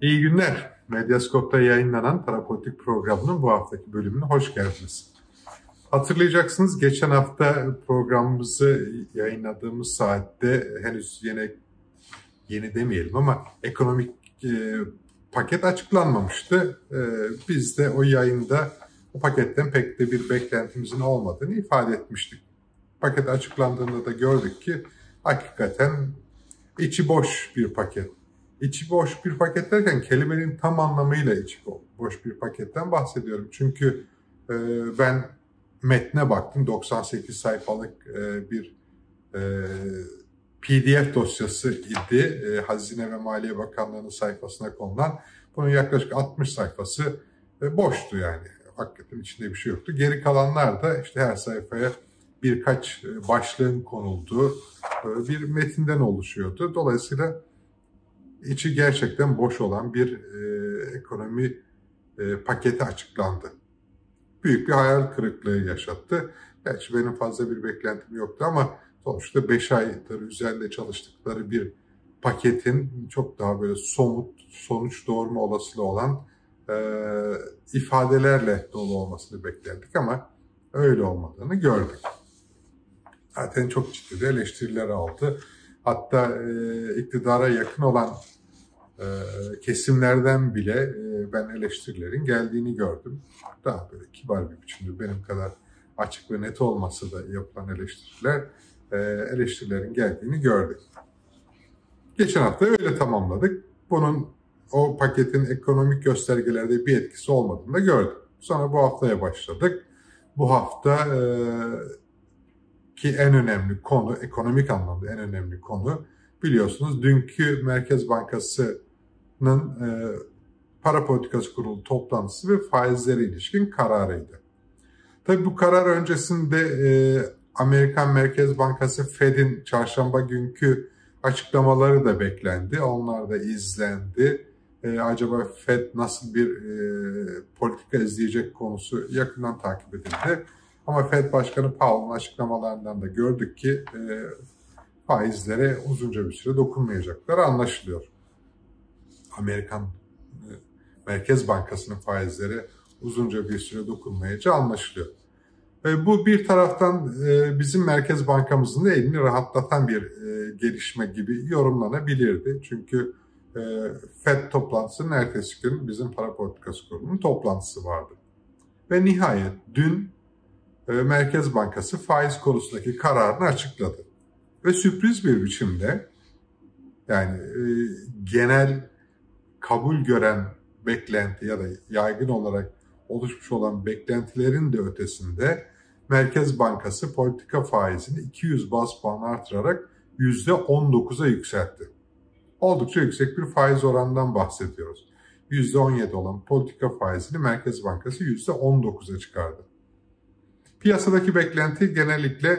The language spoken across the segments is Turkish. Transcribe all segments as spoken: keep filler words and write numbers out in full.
İyi günler. Medyaskop'ta yayınlanan Parapolitik programının bu haftaki bölümüne hoş geldiniz. Hatırlayacaksınız, geçen hafta programımızı yayınladığımız saatte henüz yeni, yeni demeyelim ama ekonomik e, paket açıklanmamıştı. E, biz de o yayında o paketten pek de bir beklentimizin olmadığını ifade etmiştik. Paket açıklandığında da gördük ki hakikaten içi boş bir paket. İçi boş bir paket derken kelimenin tam anlamıyla içi boş bir paketten bahsediyorum. Çünkü e, ben metne baktım. doksan sekiz sayfalık e, bir e, P D F dosyası idi. E, Hazine ve Maliye Bakanlığı'nın sayfasına konulan. Bunun yaklaşık altmış sayfası e, boştu yani. Hakikaten içinde bir şey yoktu. Geri kalanlar da işte her sayfaya birkaç başlığın konulduğu e, bir metinden oluşuyordu. Dolayısıyla İçi gerçekten boş olan bir e, ekonomi e, paketi açıklandı. Büyük bir hayal kırıklığı yaşattı. Gerçi benim fazla bir beklentim yoktu ama sonuçta beş aydır üzerinde çalıştıkları bir paketin çok daha böyle somut, sonuç doğurma olasılığı olan e, ifadelerle dolu olmasını beklerdik ama öyle olmadığını gördük. Zaten çok ciddi de eleştiriler aldı. Hatta e, iktidara yakın olan e, kesimlerden bile e, ben eleştirilerin geldiğini gördüm. Daha böyle kibar bir biçimde, benim kadar açık ve net olmasa da yapılan eleştiriler, e, eleştirilerin geldiğini gördük. Geçen hafta öyle tamamladık. Bunun o paketin ekonomik göstergelerde bir etkisi olmadığını da gördük. Sonra bu haftaya başladık. Bu hafta e, ki en önemli konu, ekonomik anlamda en önemli konu, biliyorsunuz dünkü Merkez Bankası'nın e, Para Politikası Kurulu toplantısı ve faizlere ilişkin kararıydı. Tabii bu karar öncesinde e, Amerikan Merkez Bankası Fed'in çarşamba günkü açıklamaları da beklendi. Onlar da izlendi. E, acaba Fed nasıl bir e, politika izleyecek konusu yakından takip edildi. Ama Fed Başkanı Powell'ın açıklamalarından da gördük ki e, faizlere uzunca bir süre dokunmayacakları anlaşılıyor. Amerikan e, Merkez Bankası'nın faizlere uzunca bir süre dokunmayacağı anlaşılıyor. E, bu bir taraftan e, bizim Merkez Bankamızın da elini rahatlatan bir e, gelişme gibi yorumlanabilirdi. Çünkü e, Fed toplantısının ertesi gün bizim Para Politikası Kurulu'nun toplantısı vardı. Ve nihayet dün Merkez Bankası faiz konusundaki kararını açıkladı. Ve sürpriz bir biçimde, yani e, genel kabul gören beklenti ya da yaygın olarak oluşmuş olan beklentilerin de ötesinde Merkez Bankası politika faizini iki yüz baz puan artırarak yüzde on dokuza yükseltti. Oldukça yüksek bir faiz oranından bahsediyoruz. yüzde on yedi olan politika faizini Merkez Bankası yüzde on dokuza çıkardı. Piyasadaki beklenti genellikle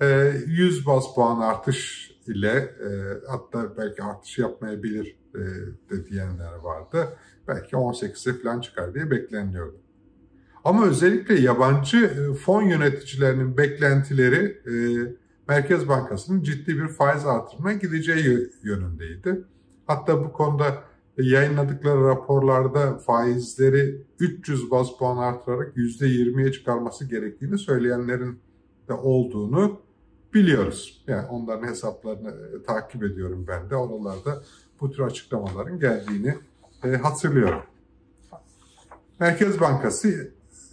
yüz baz puan artış ile, hatta belki artış yapmayabilir de diyenler vardı. Belki on sekize falan çıkar diye bekleniyordu. Ama özellikle yabancı fon yöneticilerinin beklentileri Merkez Bankası'nın ciddi bir faiz artırımına gideceği yönündeydi. Hatta bu konuda yayınladıkları raporlarda faizleri üç yüz baz puan artırarak yüzde yirmiye çıkarması gerektiğini söyleyenlerin de olduğunu biliyoruz. Yani onların hesaplarını takip ediyorum ben de. Oralarda bu tür açıklamaların geldiğini e, hatırlıyorum. Merkez Bankası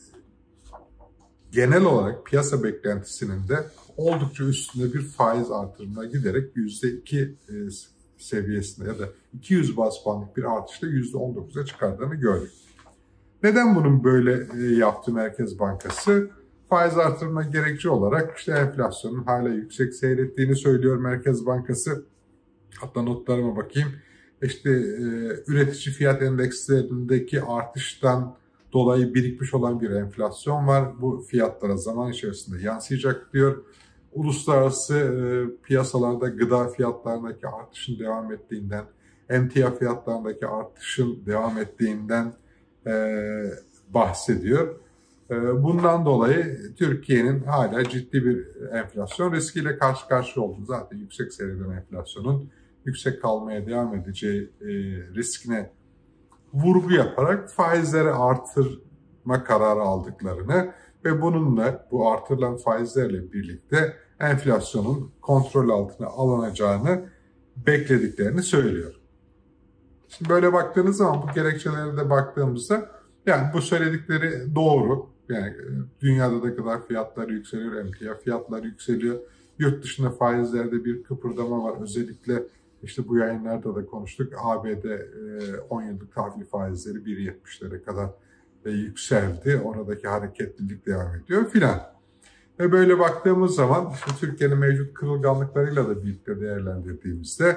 genel olarak piyasa beklentisinin de oldukça üstünde bir faiz artırımına giderek yüzde iki e, seviyesinde ya da iki yüz baz puanlık bir artışla yüzde on dokuza çıkardığını gördük. Neden bunun böyle yaptı Merkez Bankası? Faiz artırımına gerekçe olarak işte enflasyonun hala yüksek seyrettiğini söylüyor Merkez Bankası. Hatta notlarıma bakayım. İşte e, üretici fiyat endekslerindeki artıştan dolayı birikmiş olan bir enflasyon var. Bu fiyatlara zaman içerisinde yansıyacak diyor. Uluslararası e, piyasalarda gıda fiyatlarındaki artışın devam ettiğinden, emtia fiyatlarındaki artışın devam ettiğinden e, bahsediyor. E, bundan dolayı Türkiye'nin hala ciddi bir enflasyon riskiyle karşı karşıya olduğunu, zaten yüksek seyreden enflasyonun yüksek kalmaya devam edeceği e, riskine vurgu yaparak faizleri artırma kararı aldıklarını ve bununla bu artırılan faizlerle birlikte enflasyonun kontrol altına alınacağını beklediklerini söylüyor. Şimdi böyle baktığınız zaman bu gerekçelere de baktığımızda yani bu söyledikleri doğru. Yani dünyada da kadar fiyatlar yükseliyor, emtia fiyatlar yükseliyor. Yurt dışında faizlerde bir kıpırdama var. Özellikle işte bu yayınlarda da konuştuk. A B D on yıllık tahvil faizleri bir yetmişlere kadar yükseldi. Oradaki hareketlilik devam ediyor filan. Ve böyle baktığımız zaman işte Türkiye'nin mevcut kırılganlıklarıyla da birlikte değerlendirdiğimizde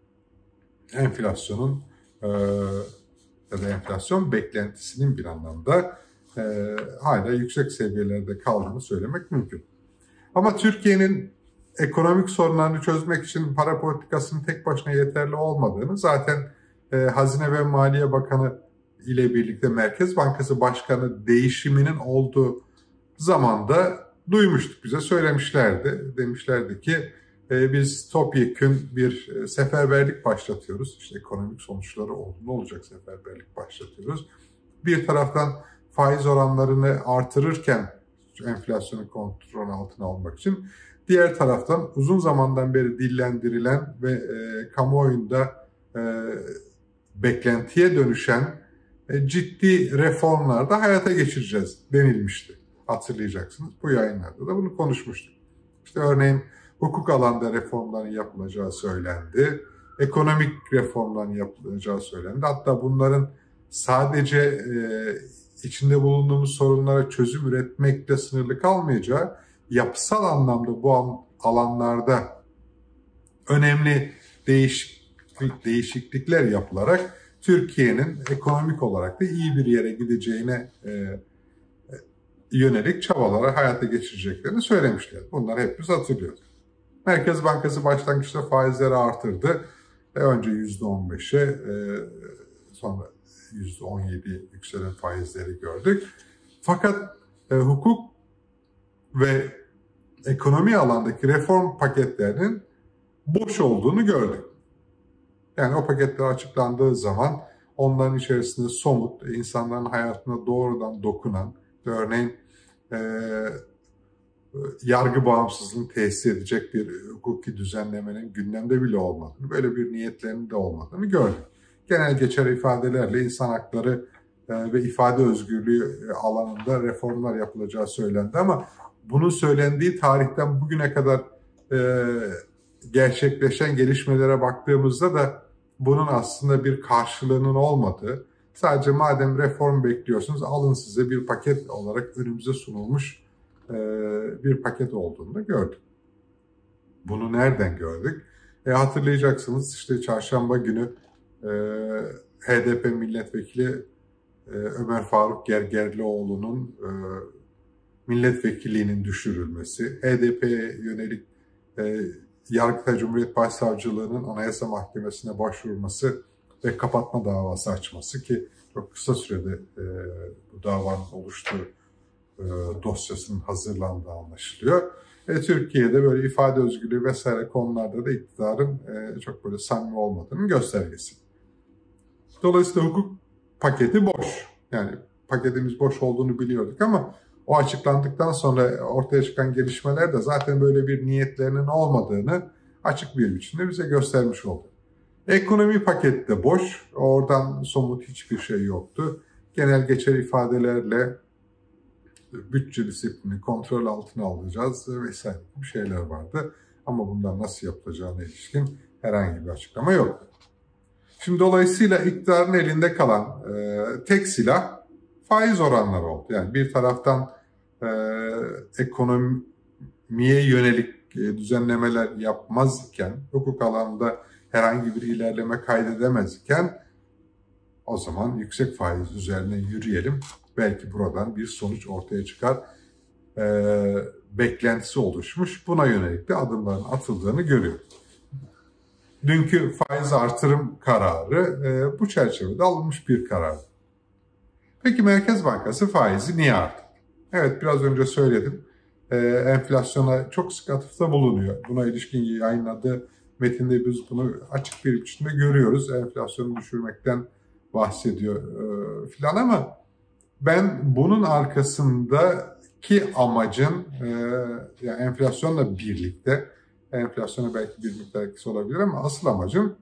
enflasyonun e, ya da enflasyon beklentisinin bir anlamda e, hala yüksek seviyelerde kaldığını söylemek mümkün. Ama Türkiye'nin ekonomik sorunlarını çözmek için para politikasının tek başına yeterli olmadığını zaten e, Hazine ve Maliye Bakanı ile birlikte Merkez Bankası Başkanı değişiminin olduğu zamanda duymuştuk, bize söylemişlerdi. Demişlerdi ki e, biz topyekün bir seferberlik başlatıyoruz. İşte ekonomik sonuçları oldu. Ne olacak seferberlik başlatıyoruz. Bir taraftan faiz oranlarını artırırken enflasyonu kontrol altına almak için, diğer taraftan uzun zamandan beri dillendirilen ve e, kamuoyunda e, beklentiye dönüşen e, ciddi reformlar da hayata geçireceğiz denilmişti. Hatırlayacaksınız. Bu yayınlarda da bunu konuşmuştuk. İşte örneğin hukuk alanında reformların yapılacağı söylendi. Ekonomik reformların yapılacağı söylendi. Hatta bunların sadece e, içinde bulunduğumuz sorunlara çözüm üretmekle sınırlı kalmayacağı, yapısal anlamda bu alanlarda önemli değişiklik, değişiklikler yapılarak Türkiye'nin ekonomik olarak da iyi bir yere gideceğine e, yönelik çabaları hayata geçireceklerini söylemişler. Bunları hepimiz hatırlıyoruz. Merkez Bankası başlangıçta faizleri artırdı. E, önce yüzde on beşe e, sonra yüzde on yediye yükselen faizleri gördük. Fakat e, hukuk ve ekonomi alandaki reform paketlerinin boş olduğunu gördük. Yani o paketler açıklandığı zaman onların içerisinde somut, insanların hayatına doğrudan dokunan, örneğin e, yargı bağımsızlığını tesis edecek bir hukuki düzenlemenin gündemde bile olmadığını, böyle bir niyetlerinin de olmadığını gördük. Genel geçer ifadelerle insan hakları e, ve ifade özgürlüğü alanında reformlar yapılacağı söylendi ama bunun söylendiği tarihten bugüne kadar e, gerçekleşen gelişmelere baktığımızda da bunun aslında bir karşılığının olmadığı, sadece madem reform bekliyorsunuz alın size bir paket olarak önümüze sunulmuş e, bir paket olduğunu da gördük. Bunu nereden gördük? E, hatırlayacaksınız işte çarşamba günü e, H D P milletvekili e, Ömer Faruk Gergerlioğlu'nun e, milletvekilliğinin düşürülmesi, H D P'ye yönelik e, Yargıtay Cumhuriyet Başsavcılığı'nın Anayasa Mahkemesi'ne başvurması ve kapatma davası açması ki çok kısa sürede e, bu davanın oluştuğu e, dosyasının hazırlandığı anlaşılıyor. E, Türkiye'de böyle ifade özgürlüğü vesaire konularda da iktidarın e, çok böyle samimi olmadığının göstergesi. Dolayısıyla hukuk paketi boş. Yani paketimiz boş olduğunu biliyorduk ama o açıklandıktan sonra ortaya çıkan gelişmeler de zaten böyle bir niyetlerinin olmadığını açık bir biçimde bize göstermiş oldu. Ekonomi paketi de boş. Oradan somut hiçbir şey yoktu. Genel geçer ifadelerle bütçe disiplini kontrol altına alacağız vesaire bir şeyler vardı. Ama bundan nasıl yapılacağına ilişkin herhangi bir açıklama yok. Şimdi dolayısıyla iktidarın elinde kalan e, tek silah faiz oranları oldu. Yani bir taraftan e, ekonomiye yönelik e, düzenlemeler yapmaz iken, hukuk alanında herhangi bir ilerleme kaydedemez iken o zaman yüksek faiz üzerine yürüyelim. Belki buradan bir sonuç ortaya çıkar. E, beklentisi oluşmuş. Buna yönelik de adımların atıldığını görüyoruz. Dünkü faiz artırım kararı e, bu çerçevede alınmış bir karar. Peki Merkez Bankası faizi niye arttırdı? Evet, biraz önce söyledim. E, enflasyona çok sık atıfta bulunuyor. Buna ilişkin yayınladığı metinde biz bunu açık bir biçimde görüyoruz. Enflasyonu düşürmekten bahsediyor e, filan ama ben bunun arkasındaki amacın e, yani enflasyonla birlikte, enflasyona belki bir miktar etkisi olabilir ama asıl amacın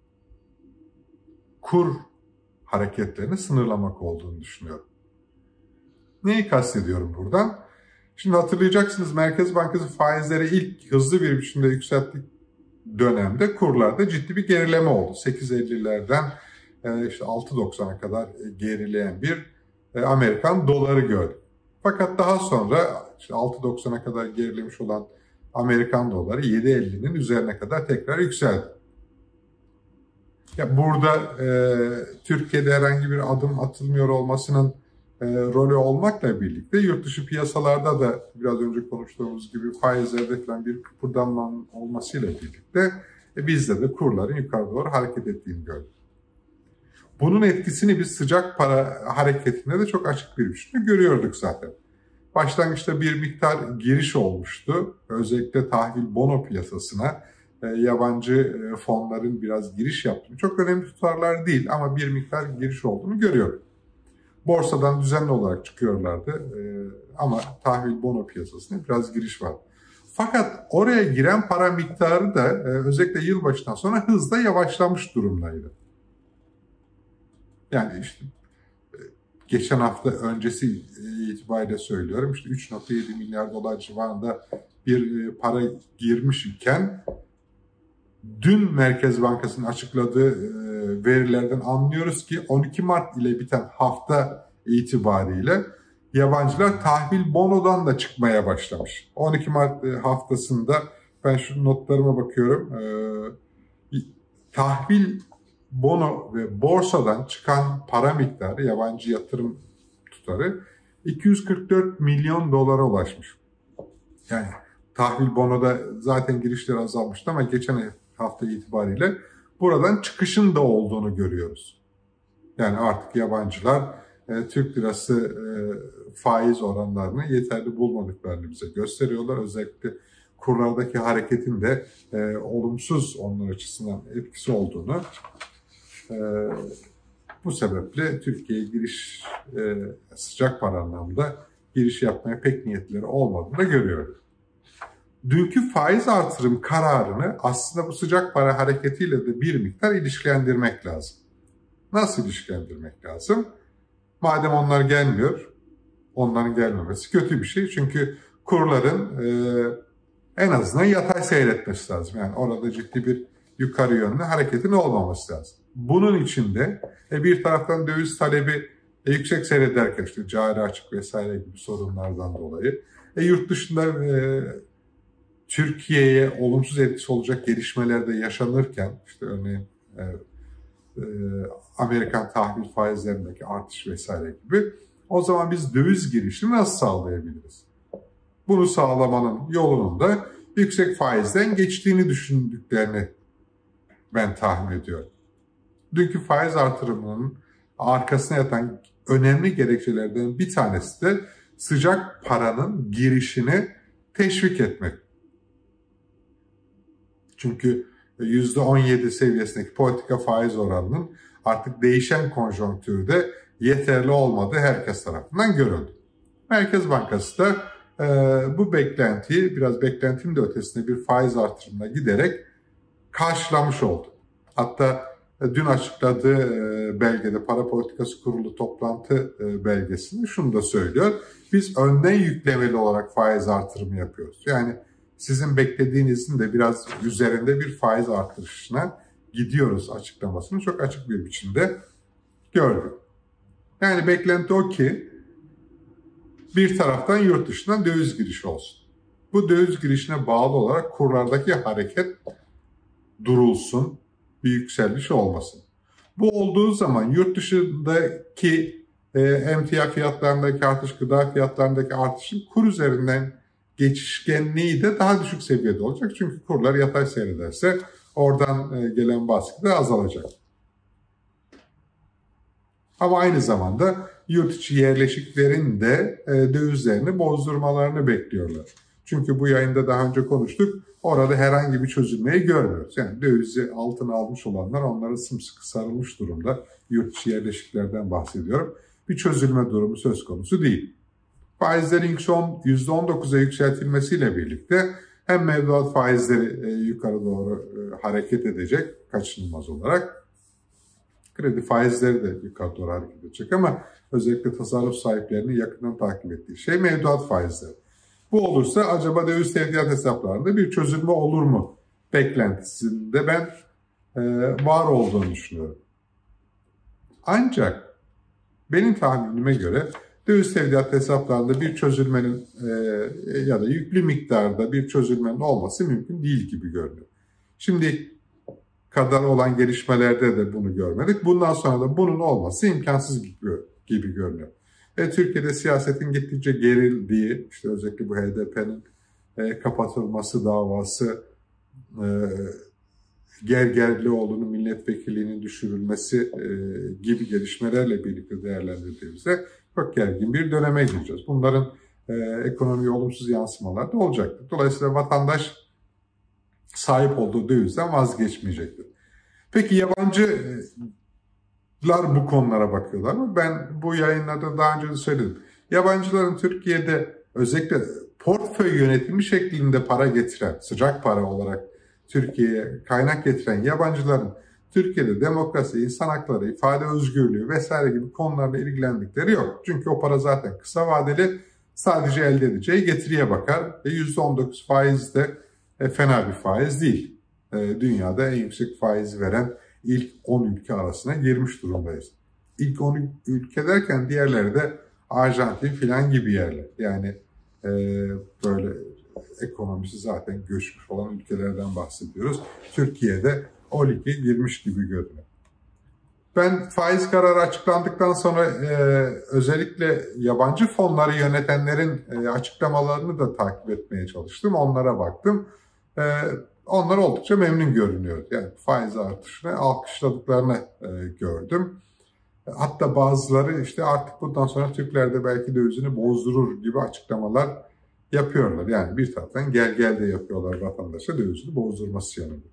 kur hareketlerini sınırlamak olduğunu düşünüyorum. Neyi kastediyorum buradan? Şimdi hatırlayacaksınız, Merkez Bankası faizleri ilk hızlı bir biçimde yükselttik dönemde kurlarda ciddi bir gerileme oldu. sekiz ellilerden işte altı doksana kadar gerileyen bir Amerikan doları gördük. Fakat daha sonra işte altı doksana kadar gerilemiş olan Amerikan doları yedi ellinin üzerine kadar tekrar yükseldi. Ya burada e, Türkiye'de herhangi bir adım atılmıyor olmasının e, rolü olmakla birlikte yurt dışı piyasalarda da biraz önce konuştuğumuz gibi faizlerde falan bir kıpırdanmanın olmasıyla birlikte e, bizde de kurların yukarı doğru hareket ettiğini gördük. Bunun etkisini biz sıcak para hareketinde de çok açık bir biçimde görüyorduk zaten. Başlangıçta bir miktar giriş olmuştu. Özellikle tahvil bono piyasasına e, yabancı e, fonların biraz giriş yaptığını, çok önemli tutarlar değil ama bir miktar giriş olduğunu görüyorum. Borsadan düzenli olarak çıkıyorlardı e, ama tahvil bono piyasasına biraz giriş var. Fakat oraya giren para miktarı da e, özellikle yılbaşından sonra hızla yavaşlamış durumdaydı. Yani işte geçen hafta öncesi itibariyle söylüyorum, işte üç nokta yedi milyar dolar civarında bir para girmiş iken dün Merkez Bankası'nın açıkladığı verilerden anlıyoruz ki on iki Mart ile biten hafta itibariyle yabancılar tahvil bonodan da çıkmaya başlamış. on iki Mart haftasında ben şu notlarıma bakıyorum. Tahvil bono ve borsadan çıkan para miktarı, yabancı yatırım tutarı iki yüz kırk dört milyon dolara ulaşmış. Yani tahvil bonoda zaten girişler azalmıştı ama geçen hafta itibariyle buradan çıkışın da olduğunu görüyoruz. Yani artık yabancılar e, Türk lirası e, faiz oranlarını yeterli bulmadıklarını bize gösteriyorlar. Özellikle kurlardaki hareketin de e, olumsuz onlar açısından etkisi olduğunu, e, bu sebeple Türkiye'ye giriş, e, sıcak para anlamda giriş yapmaya pek niyetleri olmadığını da görüyoruz. Dünkü faiz artırım kararını aslında bu sıcak para hareketiyle de bir miktar ilişkilendirmek lazım. Nasıl ilişkilendirmek lazım? Madem onlar gelmiyor, onların gelmemesi kötü bir şey. Çünkü kurların e, en azından yatay seyretmesi lazım. Yani orada ciddi bir yukarı yönlü hareketin olmaması lazım. Bunun için de e, bir taraftan döviz talebi e, yüksek seyrederken işte cari açık vesaire gibi sorunlardan dolayı e, yurt dışında e, Türkiye'ye olumsuz etkisi olacak gelişmeler de yaşanırken işte örneğin e, e, Amerikan tahvil faizlerindeki artış vesaire gibi, o zaman biz döviz girişini nasıl sağlayabiliriz? Bunu sağlamanın yolunun da yüksek faizden geçtiğini düşündüklerini ben tahmin ediyorum. Dünkü faiz artırımının arkasına yatan önemli gerekçelerden bir tanesi de sıcak paranın girişini teşvik etmek. Çünkü yüzde on yedi seviyesindeki politika faiz oranının artık değişen konjonktürde yeterli olmadığı herkes tarafından görüldü. Merkez Bankası da e, bu beklentiyi, biraz beklentinin de ötesinde bir faiz artırımına giderek karşılamış oldu. Hatta e, dün açıkladığı e, belgede, Para Politikası Kurulu toplantı e, belgesinde şunu da söylüyor. Biz önden yüklemeli olarak faiz artırımı yapıyoruz. Yani sizin beklediğinizin de biraz üzerinde bir faiz artırışına gidiyoruz açıklamasını çok açık bir biçimde gördük. Yani beklenti o ki bir taraftan yurt dışından döviz girişi olsun. Bu döviz girişine bağlı olarak kurlardaki hareket durulsun, bir yükseliş olmasın. Bu olduğu zaman yurt dışındaki e, emtia fiyatlarındaki artış, gıda fiyatlarındaki artışın kur üzerinden geçişkenliği de daha düşük seviyede olacak. Çünkü kurlar yatay seyrederse oradan e, gelen baskı da azalacak. Ama aynı zamanda yurt içi yerleşiklerin de e, dövizlerini bozdurmalarını bekliyorlar. Çünkü bu yayında daha önce konuştuk. Orada herhangi bir çözülmeyi görmüyoruz. Yani dövizi altına almış olanlar onlara sımsıkı sarılmış durumda. Yurt dışı yerleşiklerden bahsediyorum. Bir çözülme durumu söz konusu değil. Faizlerin yüzde on dokuza yükseltilmesiyle birlikte hem mevduat faizleri yukarı doğru hareket edecek kaçınılmaz olarak, kredi faizleri de yukarı doğru hareket edecek ama özellikle tasarruf sahiplerinin yakından takip ettiği şey mevduat faizleri. Bu olursa acaba döviz tevdiat hesaplarında bir çözülme olur mu beklentisinde ben e, var olduğunu düşünüyorum. Ancak benim tahminime göre döviz tevdiat hesaplarında bir çözülmenin e, ya da yüklü miktarda bir çözülmenin olması mümkün değil gibi görünüyor. Şimdi kadar olan gelişmelerde de bunu görmedik. Bundan sonra da bunun olması imkansız gibi, gibi görünüyor. Ve Türkiye'de siyasetin gittikçe gerildiği, işte özellikle bu H D P'nin e, kapatılması davası, e, Gergerlioğlu'nun milletvekilliğinin düşürülmesi e, gibi gelişmelerle birlikte değerlendirdiğimizde çok gergin bir döneme gireceğiz. Bunların e, ekonomiye olumsuz yansımaları da olacaktır. Dolayısıyla vatandaş sahip olduğu dövizden vazgeçmeyecektir. Peki yabancılar bu konulara bakıyorlar mı? Ben bu yayınlarda daha önce de söyledim. Yabancıların Türkiye'de özellikle portföy yönetimi şeklinde para getiren, sıcak para olarak Türkiye'ye kaynak getiren yabancıların Türkiye'de demokrasi, insan hakları, ifade özgürlüğü vesaire gibi konularla ilgilendikleri yok. Çünkü o para zaten kısa vadeli, sadece elde edeceği getiriye bakar ve yüzde on dokuz faiz de e, fena bir faiz değil. E, dünyada en yüksek faiz veren ilk on ülke arasına girmiş durumdayız. İlk on ülke derken diğerleri de Arjantin filan gibi yerler. Yani e, böyle ekonomisi zaten göçmüş olan ülkelerden bahsediyoruz. Türkiye'de o lige girmiş gibi görünüyor. Ben faiz kararı açıklandıktan sonra e, özellikle yabancı fonları yönetenlerin e, açıklamalarını da takip etmeye çalıştım. Onlara baktım. E, onlar oldukça memnun görünüyor. Yani faiz artışını alkışladıklarını e, gördüm. Hatta bazıları işte artık bundan sonra Türkler de belki dövizini bozdurur gibi açıklamalar yapıyorlar. Yani bir taraftan gel gel de yapıyorlar vatandaşa dövizini bozdurması yanında.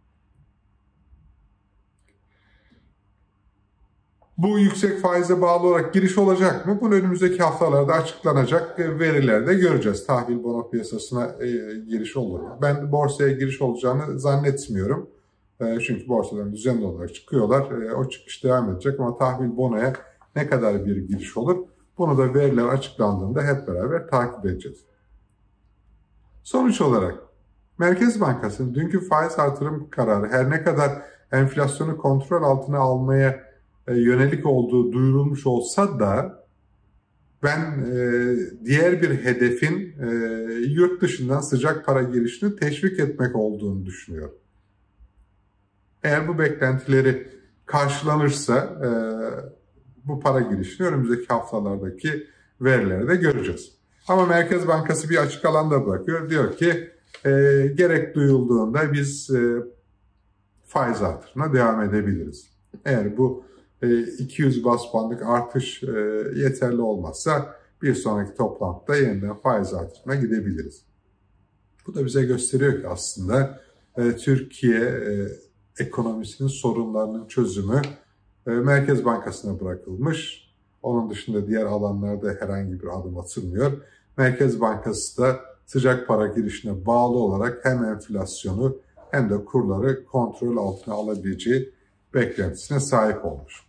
Bu yüksek faize bağlı olarak giriş olacak mı? Bunu önümüzdeki haftalarda açıklanacak verilerde göreceğiz. Tahvil bono piyasasına e, giriş olur mu? Ben borsaya giriş olacağını zannetmiyorum. E, çünkü borsadan düzenli olarak çıkıyorlar. E, o çıkış devam edecek ama tahvil bonoya ne kadar bir giriş olur? Bunu da veriler açıklandığında hep beraber takip edeceğiz. Sonuç olarak Merkez Bankası'nın dünkü faiz artırım kararı her ne kadar enflasyonu kontrol altına almaya yönelik olduğu duyurulmuş olsa da ben e, diğer bir hedefin e, yurt dışından sıcak para girişini teşvik etmek olduğunu düşünüyorum. Eğer bu beklentileri karşılanırsa e, bu para girişini önümüzdeki haftalardaki verilerde göreceğiz. Ama Merkez Bankası bir açık alanda bırakıyor. Diyor ki e, gerek duyulduğunda biz e, faiz artırımına devam edebiliriz. Eğer bu iki yüz bas puanlık artış yeterli olmazsa bir sonraki toplantıda yeniden faiz artırımına gidebiliriz. Bu da bize gösteriyor ki aslında Türkiye ekonomisinin sorunlarının çözümü Merkez Bankası'na bırakılmış. Onun dışında diğer alanlarda herhangi bir adım atılmıyor. Merkez Bankası da sıcak para girişine bağlı olarak hem enflasyonu hem de kurları kontrol altına alabileceği beklentisine sahip olmuş.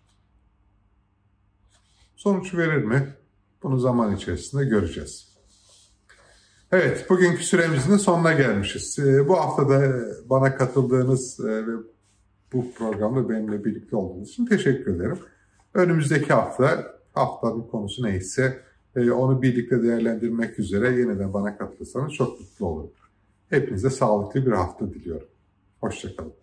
Sonuç verir mi? Bunu zaman içerisinde göreceğiz. Evet, bugünkü süremizin de sonuna gelmişiz. Bu hafta da bana katıldığınız ve bu programda benimle birlikte olduğunuz için teşekkür ederim. Önümüzdeki hafta, haftanın konusu neyse onu birlikte değerlendirmek üzere yeniden bana katılırsanız çok mutlu olurum. Hepinize sağlıklı bir hafta diliyorum. Hoşça kalın.